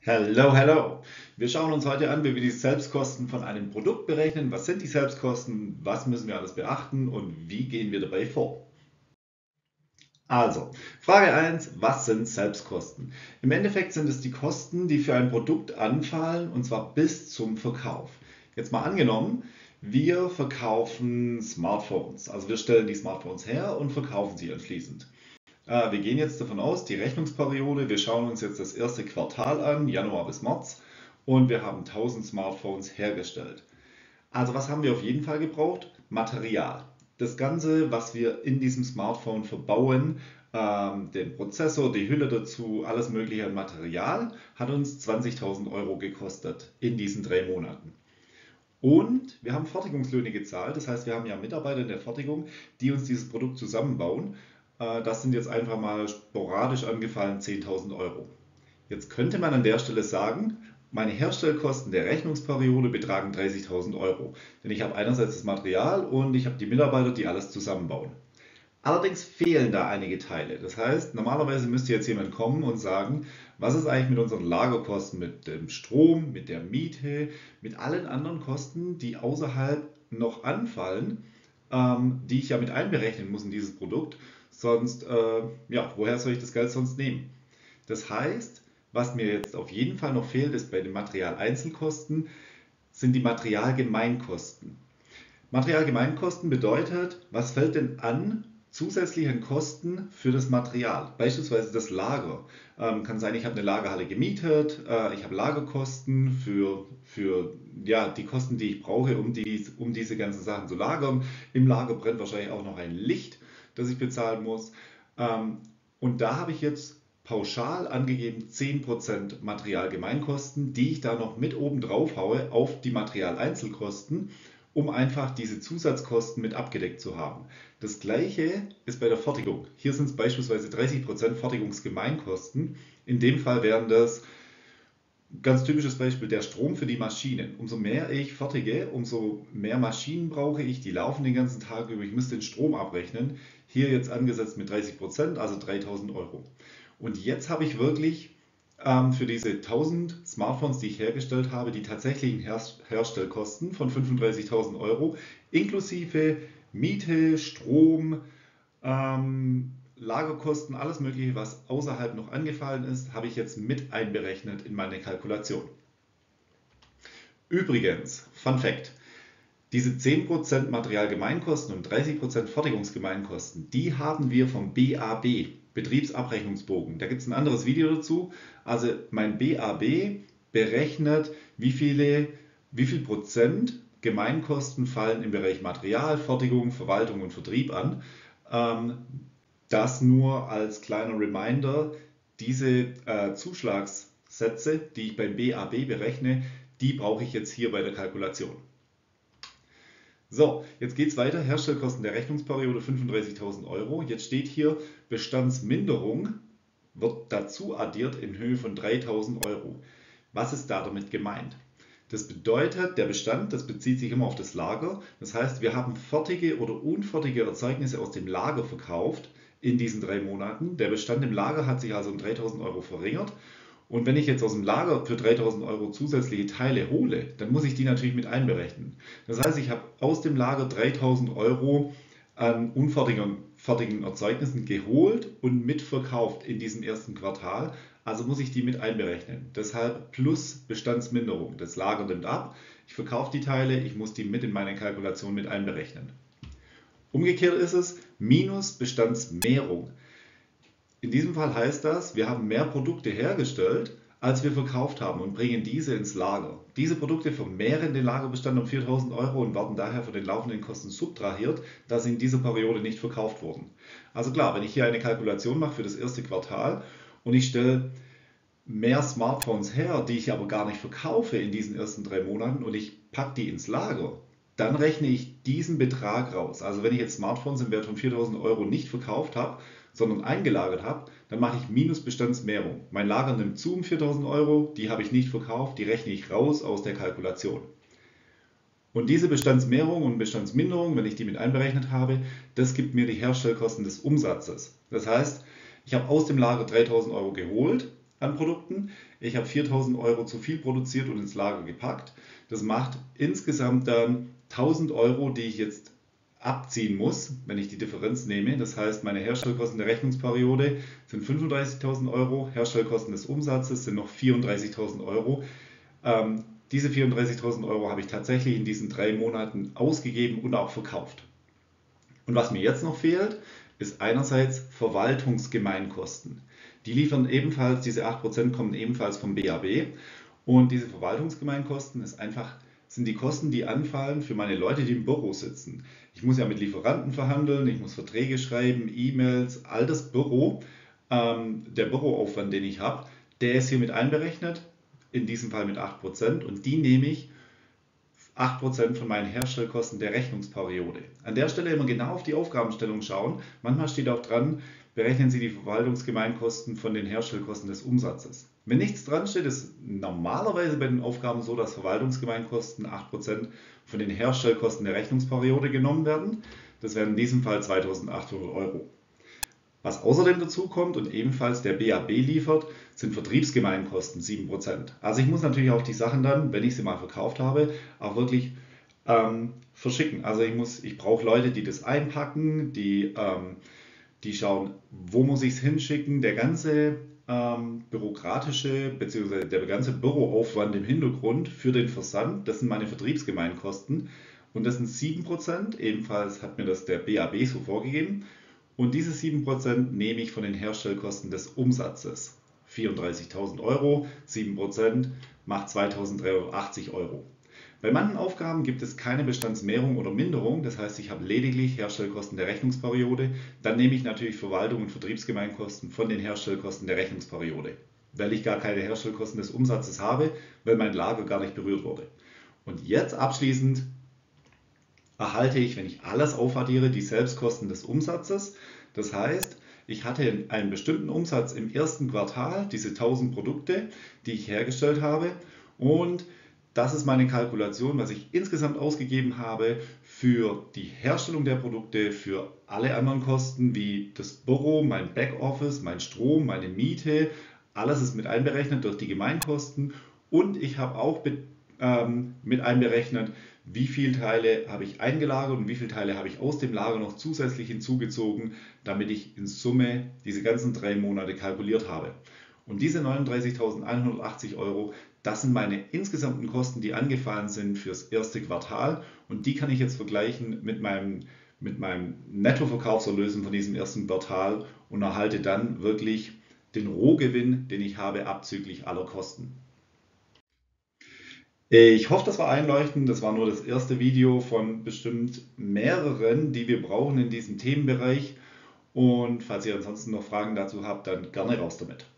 Hello, hello. Wir schauen uns heute an, wie wir die Selbstkosten von einem Produkt berechnen. Was sind die Selbstkosten? Was müssen wir alles beachten und wie gehen wir dabei vor? Also, Frage eins: Was sind Selbstkosten? Im Endeffekt sind es die Kosten, die für ein Produkt anfallen und zwar bis zum Verkauf. Jetzt mal angenommen, wir verkaufen Smartphones. Also wir stellen die Smartphones her und verkaufen sie anschließend. Wir gehen jetzt davon aus, die Rechnungsperiode, wir schauen uns jetzt das erste Quartal an, Januar bis März, und wir haben 1000 Smartphones hergestellt. Also was haben wir auf jeden Fall gebraucht? Material. Das Ganze, was wir in diesem Smartphone verbauen, den Prozessor, die Hülle dazu, alles mögliche an Material, hat uns 20.000 Euro gekostet in diesen 3 Monaten. Und wir haben Fertigungslöhne gezahlt, das heißt, wir haben ja Mitarbeiter in der Fertigung, die uns dieses Produkt zusammenbauen. Das sind jetzt einfach mal sporadisch angefallen 10.000 Euro. Jetzt könnte man an der Stelle sagen, meine Herstellkosten der Rechnungsperiode betragen 30.000 Euro. Denn ich habe einerseits das Material und ich habe die Mitarbeiter, die alles zusammenbauen. Allerdings fehlen da einige Teile. Das heißt, normalerweise müsste jetzt jemand kommen und sagen, was ist eigentlich mit unseren Lagerkosten, mit dem Strom, mit der Miete, mit allen anderen Kosten, die außerhalb noch anfallen, die ich ja mit einberechnen muss in dieses Produkt. Sonst, ja, woher soll ich das Geld sonst nehmen? Das heißt, was mir jetzt auf jeden Fall noch fehlt, ist bei den Materialeinzelkosten, sind die Materialgemeinkosten. Materialgemeinkosten bedeutet, was fällt denn an zusätzlichen Kosten für das Material? Beispielsweise das Lager. Kann sein, ich habe eine Lagerhalle gemietet, ich habe Lagerkosten für ja, die Kosten, die ich brauche, um diese ganzen Sachen zu lagern. Im Lager brennt wahrscheinlich auch noch ein Licht, das ich bezahlen muss. Ähm, und da habe ich jetzt pauschal angegeben 10% Materialgemeinkosten, die ich da noch mit oben drauf haue auf die Materialeinzelkosten, um einfach diese Zusatzkosten mit abgedeckt zu haben. Das gleiche ist bei der Fertigung. Hier sind es beispielsweise 30% Fertigungsgemeinkosten. In dem Fall wären das, ganz typisches Beispiel, der Strom für die Maschinen. Umso mehr ich fertige, umso mehr Maschinen brauche ich, die laufen den ganzen Tag über. Ich müsste den Strom abrechnen. Hier jetzt angesetzt mit 30%, also 3.000 Euro. Und jetzt habe ich wirklich für diese 1000 Smartphones, die ich hergestellt habe, die tatsächlichen Herstellkosten von 35.000 Euro inklusive Miete, Strom, Lagerkosten, alles Mögliche, was außerhalb noch angefallen ist, habe ich jetzt mit einberechnet in meine Kalkulation. Übrigens, Fun Fact: Diese 10% Materialgemeinkosten und 30% Fertigungsgemeinkosten, die haben wir vom BAB, Betriebsabrechnungsbogen. Da gibt es ein anderes Video dazu. Also mein BAB berechnet, wie viel Prozent Gemeinkosten fallen im Bereich Material, Fertigung, Verwaltung und Vertrieb an. Ähm, Das nur als kleiner Reminder: Diese Zuschlagssätze, die ich beim BAB berechne, die brauche ich jetzt hier bei der Kalkulation. So, jetzt geht es weiter. Herstellkosten der Rechnungsperiode 35.000 Euro. Jetzt steht hier, Bestandsminderung wird dazu addiert in Höhe von 3.000 Euro. Was ist da damit gemeint? Das bedeutet, der Bestand, das bezieht sich immer auf das Lager. Das heißt, wir haben fertige oder unfertige Erzeugnisse aus dem Lager verkauft in diesen 3 Monaten. Der Bestand im Lager hat sich also um 3.000 Euro verringert. Und wenn ich jetzt aus dem Lager für 3.000 Euro zusätzliche Teile hole, dann muss ich die natürlich mit einberechnen. Das heißt, ich habe aus dem Lager 3.000 Euro an unfertigen Erzeugnissen geholt und mitverkauft in diesem ersten Quartal. Also muss ich die mit einberechnen. Deshalb plus Bestandsminderung. Das Lager nimmt ab, ich verkaufe die Teile, ich muss die mit in meine Kalkulation mit einberechnen. Umgekehrt ist es minus Bestandsmehrung. In diesem Fall heißt das, wir haben mehr Produkte hergestellt, als wir verkauft haben und bringen diese ins Lager. Diese Produkte vermehren den Lagerbestand um 4.000 Euro und werden daher von den laufenden Kosten subtrahiert, da sie in dieser Periode nicht verkauft wurden. Also klar, wenn ich hier eine Kalkulation mache für das erste Quartal und ich stelle mehr Smartphones her, die ich aber gar nicht verkaufe in diesen ersten 3 Monaten und ich packe die ins Lager, dann rechne ich diesen Betrag raus. Also wenn ich jetzt Smartphones im Wert von 4.000 Euro nicht verkauft habe, sondern eingelagert habe, dann mache ich Minusbestandsmehrung. Mein Lager nimmt zu um 4.000 Euro, die habe ich nicht verkauft, die rechne ich raus aus der Kalkulation. Und diese Bestandsmehrung und Bestandsminderung, wenn ich die mit einberechnet habe, das gibt mir die Herstellkosten des Umsatzes. Das heißt, ich habe aus dem Lager 3.000 Euro geholt, an Produkten. Ich habe 4.000 Euro zu viel produziert und ins Lager gepackt. Das macht insgesamt dann 1.000 Euro, die ich jetzt abziehen muss, wenn ich die Differenz nehme. Das heißt, meine Herstellkosten der Rechnungsperiode sind 35.000 Euro, Herstellkosten des Umsatzes sind noch 34.000 Euro. Diese 34.000 Euro habe ich tatsächlich in diesen 3 Monaten ausgegeben und auch verkauft. Und was mir jetzt noch fehlt, ist einerseits Verwaltungsgemeinkosten. Die liefern ebenfalls, diese 8% kommen ebenfalls vom BAB. Und diese Verwaltungsgemeinkosten sind die Kosten, die anfallen für meine Leute, die im Büro sitzen. Ich muss ja mit Lieferanten verhandeln, ich muss Verträge schreiben, E-Mails, all das Büro, der Büroaufwand, den ich habe, der ist hier mit einberechnet, in diesem Fall mit 8%, und die nehme ich 8% von meinen Herstellkosten der Rechnungsperiode. An der Stelle immer genau auf die Aufgabenstellung schauen. Manchmal steht auch dran, berechnen Sie die Verwaltungsgemeinkosten von den Herstellkosten des Umsatzes. Wenn nichts dran steht, ist normalerweise bei den Aufgaben so, dass Verwaltungsgemeinkosten 8% von den Herstellkosten der Rechnungsperiode genommen werden. Das wären in diesem Fall 2.800 Euro. Was außerdem dazu kommt und ebenfalls der BAB liefert, sind Vertriebsgemeinkosten 7%. Also ich muss natürlich auch die Sachen dann, wenn ich sie mal verkauft habe, auch wirklich verschicken. Also ich brauche Leute, die das einpacken, die schauen, wo muss ich es hinschicken. Der ganze bürokratische bzw. der ganze Büroaufwand im Hintergrund für den Versand, das sind meine Vertriebsgemeinkosten. Und das sind 7%, ebenfalls hat mir das der BAB so vorgegeben. Und diese 7% nehme ich von den Herstellkosten des Umsatzes. 34.000 Euro, 7% macht 2.380 Euro. Bei manchen Aufgaben gibt es keine Bestandsmehrung oder Minderung, das heißt, ich habe lediglich Herstellkosten der Rechnungsperiode. Dann nehme ich natürlich Verwaltung und Vertriebsgemeinkosten von den Herstellkosten der Rechnungsperiode, weil ich gar keine Herstellkosten des Umsatzes habe, weil mein Lager gar nicht berührt wurde. Und jetzt abschließend erhalte ich, wenn ich alles aufaddiere, die Selbstkosten des Umsatzes. Das heißt, ich hatte einen bestimmten Umsatz im ersten Quartal, diese 1.000 Produkte, die ich hergestellt habe, und das ist meine Kalkulation, was ich insgesamt ausgegeben habe für die Herstellung der Produkte, für alle anderen Kosten wie das Büro, mein Backoffice, mein Strom, meine Miete. Alles ist mit einberechnet durch die Gemeinkosten, und ich habe auch mit einberechnet, wie viele Teile habe ich eingelagert und wie viele Teile habe ich aus dem Lager noch zusätzlich hinzugezogen, damit ich in Summe diese ganzen 3 Monate kalkuliert habe. Und diese 39.180 Euro, das sind meine insgesamten Kosten, die angefallen sind fürs erste Quartal, und die kann ich jetzt vergleichen mit meinem Nettoverkaufserlösen von diesem ersten Quartal und erhalte dann wirklich den Rohgewinn, den ich habe, abzüglich aller Kosten. Ich hoffe, das war einleuchtend. Das war nur das erste Video von bestimmt mehreren, die wir brauchen in diesem Themenbereich. Und falls ihr ansonsten noch Fragen dazu habt, dann gerne raus damit.